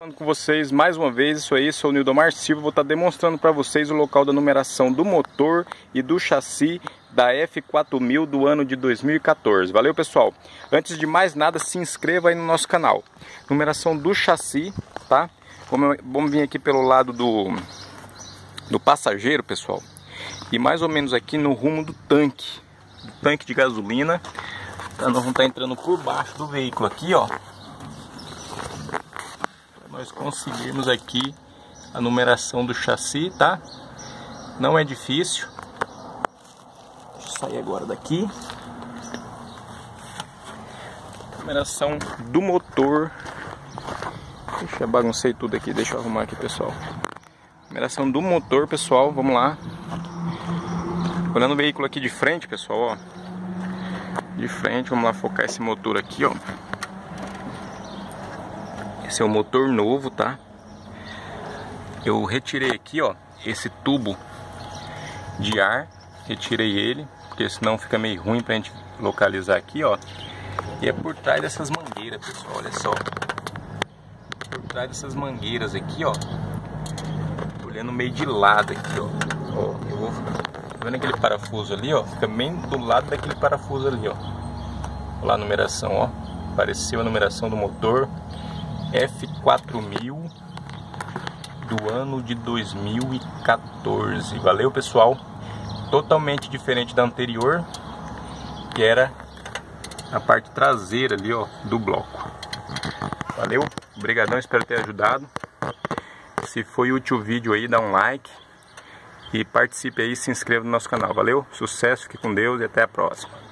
Com vocês mais uma vez, isso aí, sou o Nildomar Silva, vou estar demonstrando para vocês o local da numeração do motor e do chassi da F4000 do ano de 2014. Valeu, pessoal? Antes de mais nada, se inscreva aí no nosso canal. Numeração do chassi, tá? Vamos vir aqui pelo lado do passageiro, pessoal, e mais ou menos aqui no rumo do tanque de gasolina. Então, nós vamos estar entrando por baixo do veículo aqui, ó. Nós conseguirmos aqui a numeração do chassi, tá? Não é difícil. Deixa eu sair agora daqui. Numeração do motor. Deixa eu baguncei tudo aqui, deixa eu arrumar aqui, pessoal. Numeração do motor, pessoal, vamos lá. Olhando o veículo aqui de frente, pessoal, ó. De frente, vamos lá focar esse motor aqui, ó. Esse é o motor novo, tá? Eu retirei aqui, ó, esse tubo de ar. Retirei ele, porque senão fica meio ruim pra gente localizar aqui, ó. E é por trás dessas mangueiras, pessoal, olha só. Por trás dessas mangueiras aqui, ó. Olhando meio de lado aqui, ó. Ó, eu vou... Tá vendo aquele parafuso ali, ó? Fica bem do lado daquele parafuso ali, ó. Olha lá a numeração, ó. Apareceu a numeração do motor. F4000 do ano de 2014. Valeu, pessoal? Totalmente diferente da anterior, que era a parte traseira ali, ó, do bloco. Valeu? Obrigadão, espero ter ajudado. Se foi útil o vídeo aí, dá um like e participe aí, se inscreva no nosso canal. Valeu? Sucesso, fique com Deus e até a próxima.